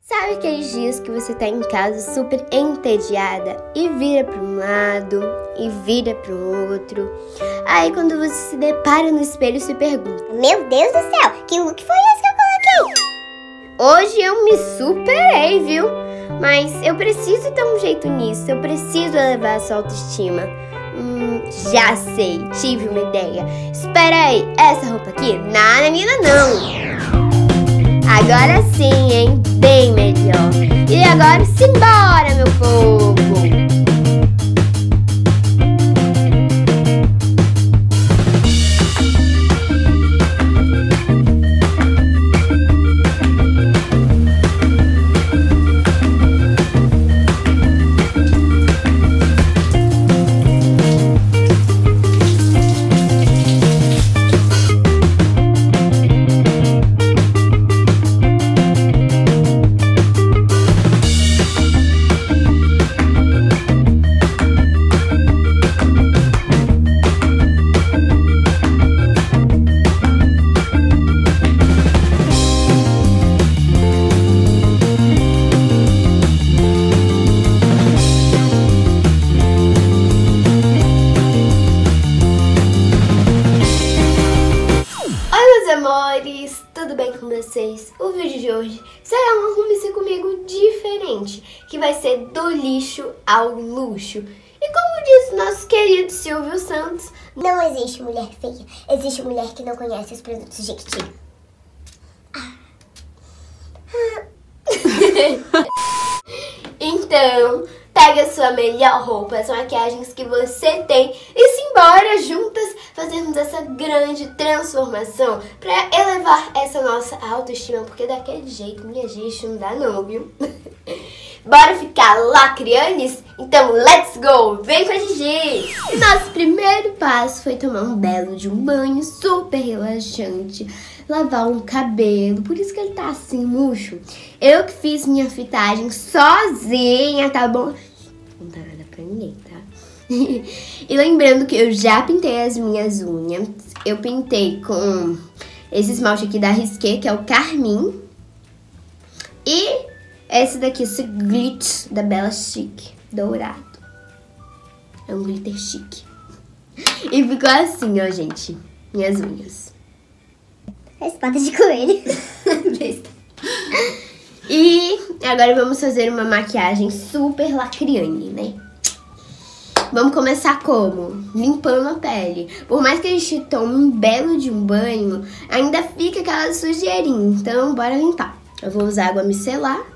Sabe aqueles dias que você tá em casa super entediada e vira para um lado e vira para o outro? Aí quando você se depara no espelho se pergunta: meu Deus do céu, que look foi esse que eu coloquei? Hoje eu me superei, viu? Mas eu preciso dar um jeito nisso, eu preciso elevar a sua autoestima. Já sei, tive uma ideia. Espera aí, essa roupa aqui, nada menina não. Agora sim, hein? Bem melhor. E agora, simbora, meu povo! Amores, tudo bem com vocês? O vídeo de hoje será um Arrume-se Comigo diferente, que vai ser do lixo ao luxo. E como disse nosso querido Silvio Santos, não existe mulher feia, existe mulher que não conhece os produtos Jequiti. Então, pega a sua melhor roupa, as maquiagens que você tem e simbora juntas fazermos essa grande transformação pra elevar essa nossa autoestima, porque daquele jeito, minha gente, não dá não, viu? Bora ficar lacrianes? Então, let's go! Vem com a Gigi! E nosso primeiro passo foi tomar um belo de um banho super relaxante, lavar um cabelo, por isso que ele tá assim murcho. Eu que fiz minha fitagem sozinha, tá bom? Não dá nada pra ninguém, tá? E lembrando que eu já pintei as minhas unhas. Eu pintei com esse esmalte aqui da Risqué, que é o Carmim. E esse daqui, esse glitter da Bella Chic, dourado. É um glitter chique. E ficou assim, ó, gente, minhas unhas. Espada de coelho. E agora vamos fazer uma maquiagem super lacriane, né? Vamos começar como? Limpando a pele. Por mais que a gente tome um belo de um banho, ainda fica aquela sujeirinha. Então, bora limpar. Eu vou usar água micelar.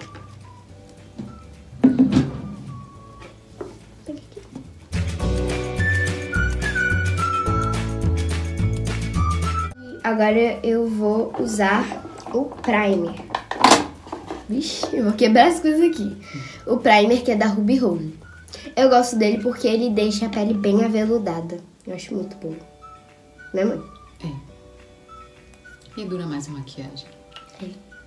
Agora eu vou usar o primer. Vixe, eu vou quebrar as coisas aqui. O primer que é da Ruby Rose. Eu gosto dele porque ele deixa a pele bem aveludada. Eu acho muito bom. Né, mãe? É. E dura mais a maquiagem. É.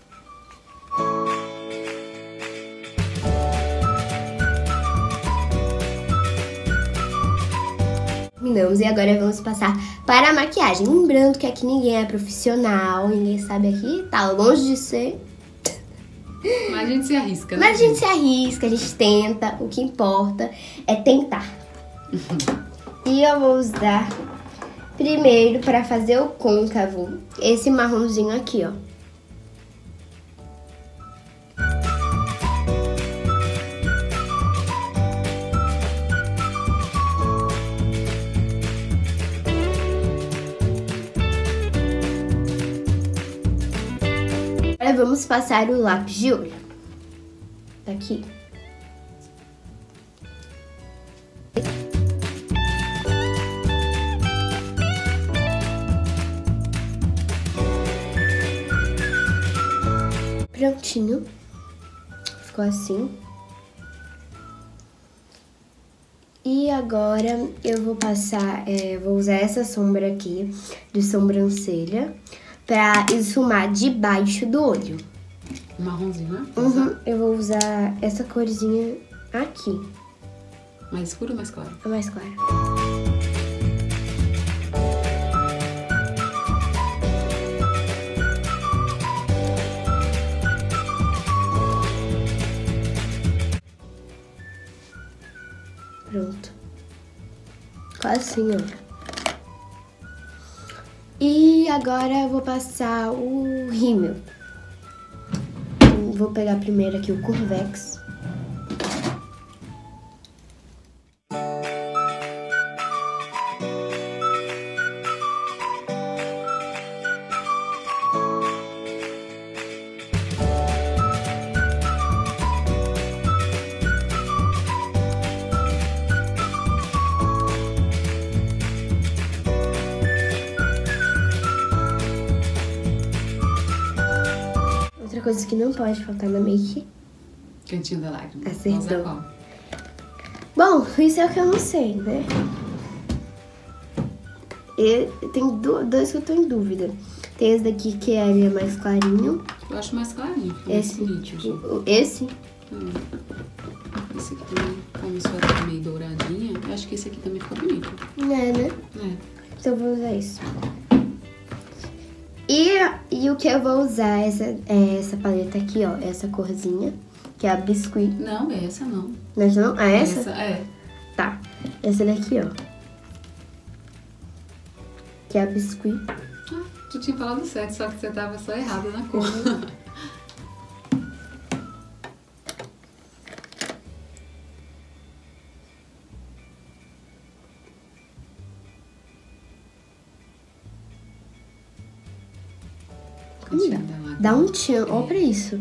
Terminamos e agora vamos passar para a maquiagem. Lembrando que aqui ninguém é profissional, ninguém sabe aqui, tá longe de ser. Mas a gente se arrisca, né? Mas a gente se arrisca, a gente tenta, o que importa é tentar. E eu vou usar primeiro para fazer o côncavo, esse marronzinho aqui, ó. Agora vamos passar o lápis de olho. Aqui. Prontinho. Ficou assim. E agora eu vou passar, vou usar essa sombra aqui de sobrancelha pra esfumar debaixo do olho. Marronzinho, né? Uhum, eu vou usar essa corzinha aqui. Mais escuro ou mais claro? A mais clara. assim, ó. E agora eu vou passar o rímel. Vou pegar primeiro aqui o Curvex. Outra coisa que não pode faltar na make. Cantinho da lágrima. Acertou. Vou usar qual? Bom, isso é o que eu não sei, né? E tem dois que eu tô em dúvida. Tem esse daqui que ele é mais clarinho. Eu acho mais clarinho. Esse? Mais nítido. Esse? Esse aqui também, como isso vai meio douradinha, eu acho que esse aqui também ficou bonito. Né? É. Então eu vou usar isso. E o que eu vou usar é essa paleta aqui, ó. Essa corzinha, que é a Biscuit. Não, essa não. Essa não? Ah, essa? Essa é. Tá. Essa daqui, ó. Que é a Biscuit. Ah, tu tinha falado certo, só que você tava só errada na cor. Cantinho da lágrima. Dá um tchan. Ó pra isso.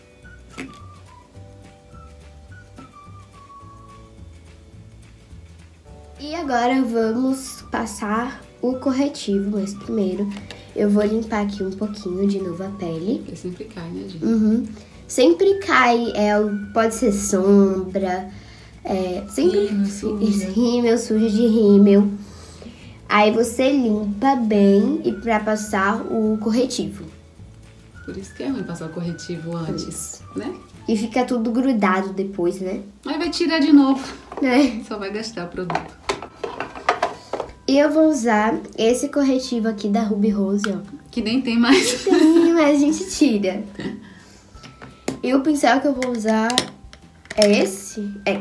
E agora vamos passar o corretivo, mas primeiro eu vou limpar aqui um pouquinho de novo a pele. Porque sempre cai, né, gente? Uhum. Sempre cai, pode ser sombra, sempre rímel, suja de rímel. Aí você limpa bem e pra passar o corretivo. Por isso que é ruim passar o corretivo antes, né? E fica tudo grudado depois, né? Aí vai tirar de novo. É. Só vai gastar o produto. E eu vou usar esse corretivo aqui da Ruby Rose, ó. Que nem tem mais. Sim, mas a gente tira. E o pincel que eu vou usar é esse? É.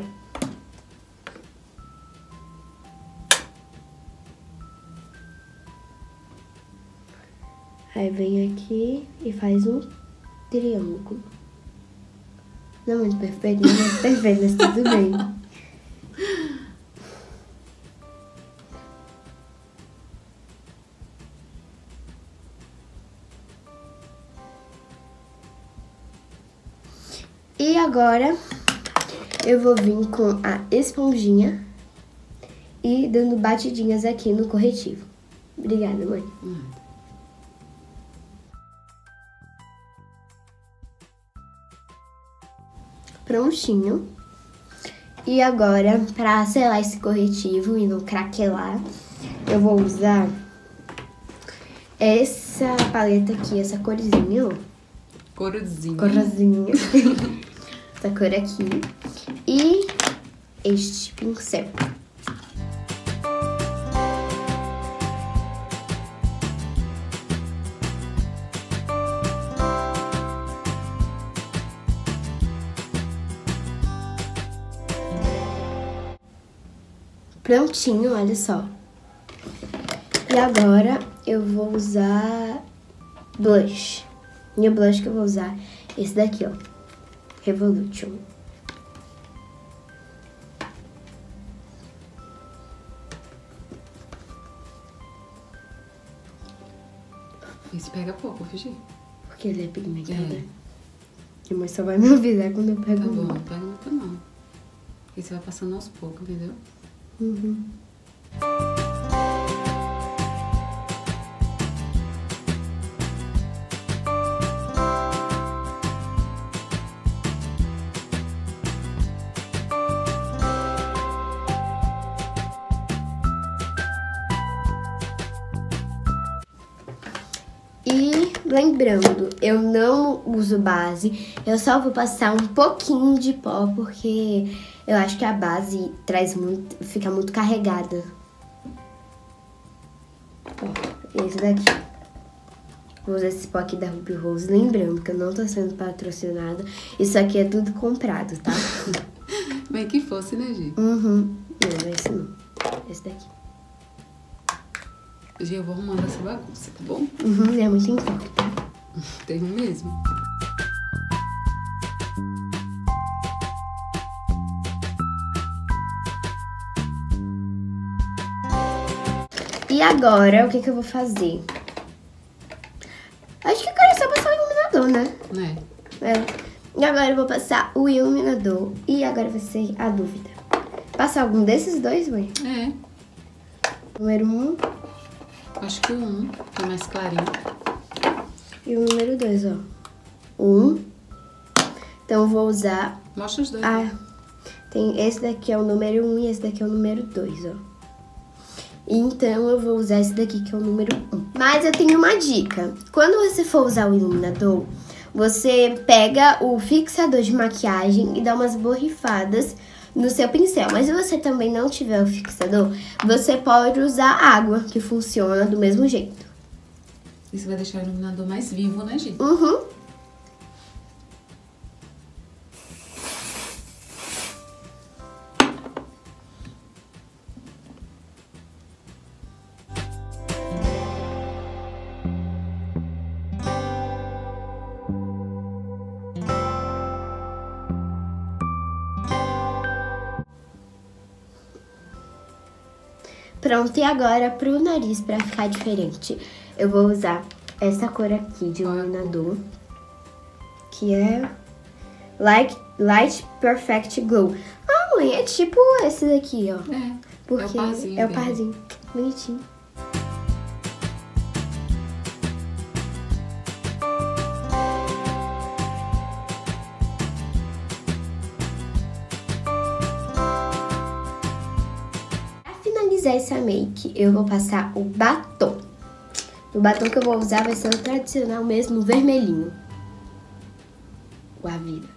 Aí vem aqui e faz um triângulo. Não é muito perfeito, não é muito perfeito, mas tudo bem. E agora eu vou vir com a esponjinha e dando batidinhas aqui no corretivo. Obrigada, mãe. Prontinho. E agora, para selar esse corretivo e não craquelar, eu vou usar essa paleta aqui, essa corzinha, ó. Corzinha. Essa cor aqui. E este pincel. Prontinho, olha só. E agora eu vou usar blush. E o blush que eu vou usar é esse daqui, ó. Revolution. Isso pega pouco, Figi. Porque ele é pigmentado. E a mãe só vai me avisar quando eu pego Tá bom, um. não pega muito não. Porque você vai passando aos poucos, entendeu? Uhum. E lembrando, eu não uso base, eu só vou passar um pouquinho de pó, porque eu acho que a base fica muito carregada. Ó, esse daqui. Vou usar esse pó aqui da Ruby Rose, lembrando que eu não tô sendo patrocinada, isso aqui é tudo comprado, tá? Bem que fosse, né, gente? Uhum. Não, esse não. Esse daqui. E eu vou arrumando essa bagunça, tá bom? Uhum, é muito importante. Tenho mesmo. E agora, o que eu vou fazer? Acho que agora é só passar o iluminador, né? E agora eu vou passar o iluminador. E agora vai ser a dúvida. Passar algum desses dois, mãe? É. Número 1. Acho que o 1 é mais clarinho. E o número 2, ó. 1. Então eu vou usar... Mostra os dois. Tem esse daqui é o número 1 e esse daqui é o número 2, ó. Então eu vou usar esse daqui que é o número 1. Mas eu tenho uma dica. Quando você for usar o iluminador, você pega o fixador de maquiagem e dá umas borrifadas no seu pincel. Mas se você também não tiver o fixador, você pode usar água, que funciona do mesmo jeito. Isso vai deixar o iluminador mais vivo, né, gente? Uhum. Pronto, e agora pro nariz, pra ficar diferente, eu vou usar essa cor aqui de iluminador, que é Light Perfect Glow. Ah, mãe, é tipo esse daqui, ó. Porque é o parzinho. Bonitinho. Essa make, eu vou passar o batom. O batom que eu vou usar vai ser o tradicional mesmo, vermelhinho. O Avida.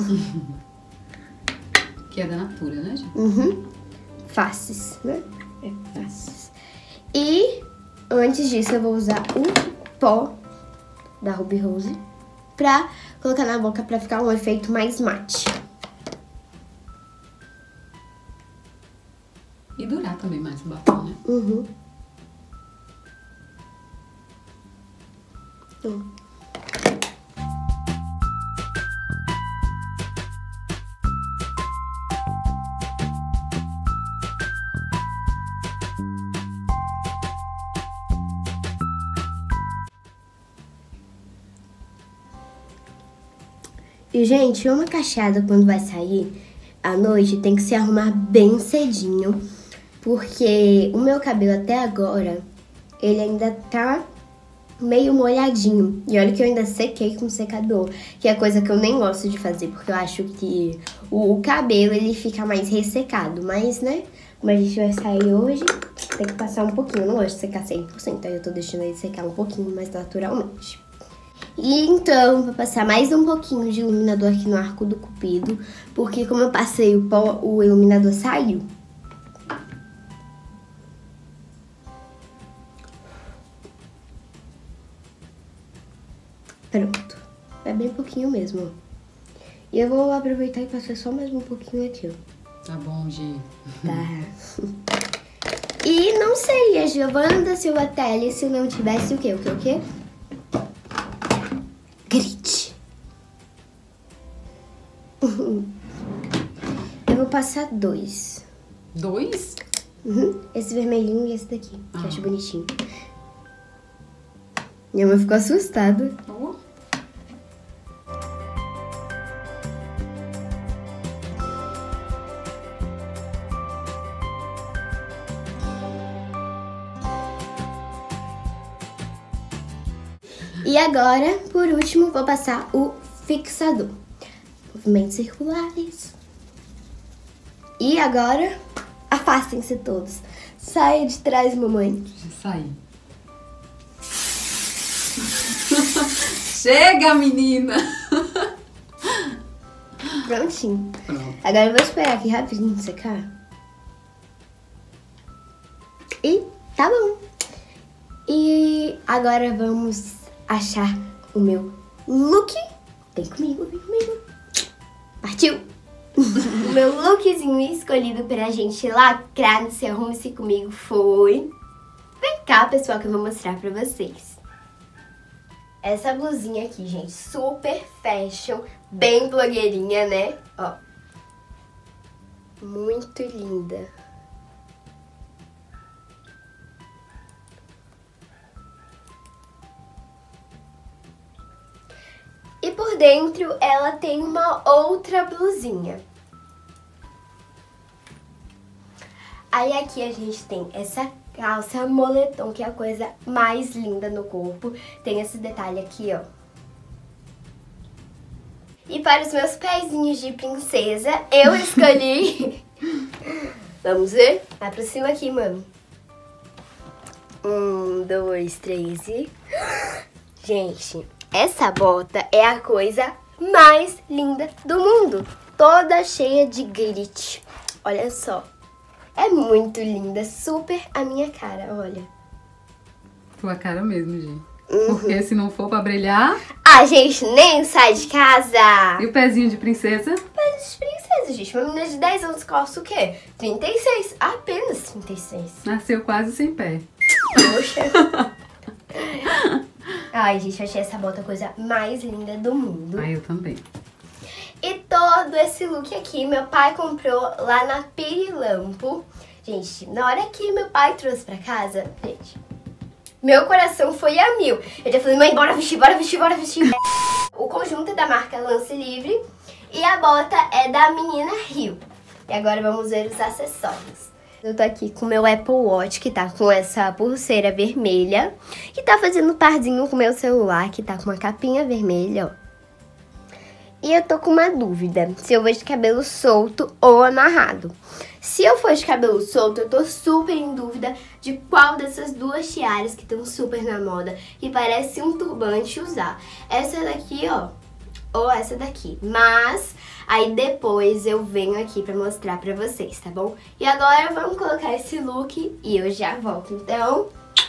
Que é da Natura, né, gente? Uhum. Faces, né? É, faces. E antes disso eu vou usar o pó da Ruby Rose pra colocar na boca pra ficar um efeito mais mate. E durar também mais o batom, né? Uhum. E, gente, uma cacheada quando vai sair à noite tem que se arrumar bem cedinho. Porque o meu cabelo até agora, ele ainda tá meio molhadinho. E olha que eu ainda sequei com secador, que é coisa que eu nem gosto de fazer, porque eu acho que o cabelo, ele fica mais ressecado. Mas, né, como a gente vai sair hoje, tem que passar um pouquinho. Eu não gosto de secar 100%, aí eu tô deixando ele secar um pouquinho mais naturalmente. E então, vou passar mais um pouquinho de iluminador aqui no arco do cupido, porque como eu passei o pó, o iluminador saiu. Pronto. É bem pouquinho mesmo. E eu vou aproveitar e passar só mais um pouquinho aqui, ó. Tá bom, Gi. Tá. E não seria Giovanna da Silva Telly se não tivesse o quê? O quê? Grit. Eu vou passar 2. 2? Uhum. Esse vermelhinho e esse daqui, que eu acho bonitinho. Minha mãe ficou assustada. Oh. E agora, por último, vou passar o fixador. Movimentos circulares. E agora, afastem-se todos. Saia de trás, mamãe. Já saí. Chega, menina! Prontinho. Pronto. Agora eu vou esperar aqui rapidinho secar. E tá bom. E agora vamos achar o meu look. Vem comigo, vem comigo. Partiu! O meu lookzinho escolhido pra gente lacrar no seu Arrume-se Comigo foi... Vem! cá, pessoal, que eu vou mostrar pra vocês. Essa blusinha aqui, gente, super fashion, bem blogueirinha, né? Ó, muito linda. E por dentro ela tem uma outra blusinha. Aí aqui a gente tem essa calça moletom, que é a coisa mais linda no corpo. Tem esse detalhe aqui, ó. E para os meus pezinhos de princesa, eu escolhi... Vamos ver? Aproxima aqui, mano. 1, 2, 3 e... Gente, essa bota é a coisa mais linda do mundo. Toda cheia de glitter. Olha só. É muito linda. Super a minha cara, olha. Tua cara mesmo, gente. Porque se não for pra brilhar... A gente nem sai de casa. E o pezinho de princesa? Pezinho de princesa, gente. Uma menina de 10 anos calça o quê? 36. Apenas 36. Nasceu quase sem pé. Poxa. Ai, gente, eu achei essa bota a coisa mais linda do mundo. Ah, eu também. E todo esse look aqui, meu pai comprou lá na Pirilampo. Gente, na hora que meu pai trouxe pra casa, gente, meu coração foi a mil. Eu já falei, mãe, bora vestir, bora vestir, bora vestir. O conjunto é da marca Lance Livre e a bota é da menina Rio. E agora vamos ver os acessórios. Eu tô aqui com o meu Apple Watch, que tá com essa pulseira vermelha, que tá fazendo parzinho com o meu celular, que tá com uma capinha vermelha, ó. E eu tô com uma dúvida, se eu vou de cabelo solto ou amarrado. Se eu for de cabelo solto, eu tô super em dúvida de qual dessas duas tiaras que estão super na moda, que parece um turbante usar. Essa daqui, ó, ou essa daqui. Mas aí depois eu venho aqui pra mostrar pra vocês, tá bom? E agora vamos colocar esse look e eu já volto, então...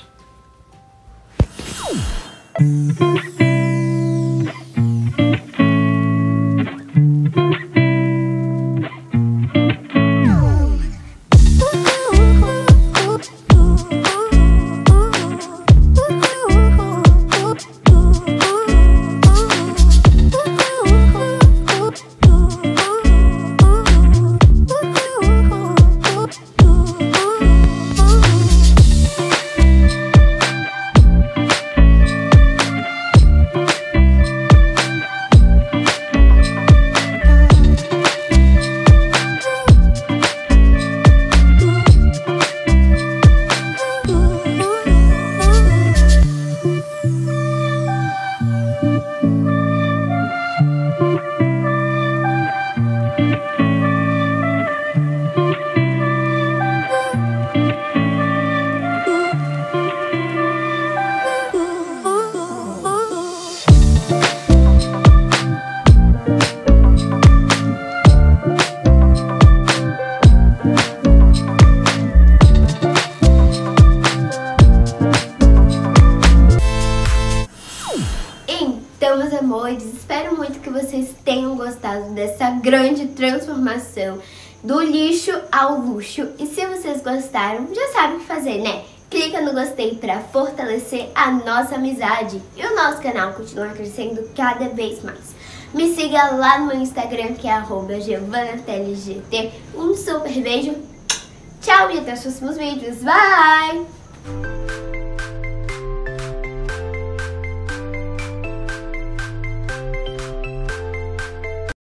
Então, meus amores, espero muito que vocês tenham gostado dessa grande transformação do lixo ao luxo. E se vocês gostaram, já sabem o que fazer, né? Clica no gostei para fortalecer a nossa amizade e o nosso canal continuar crescendo cada vez mais. Me siga lá no meu Instagram, que é @GiovanaTeleGT. Um super beijo, tchau e até os próximos vídeos. Bye!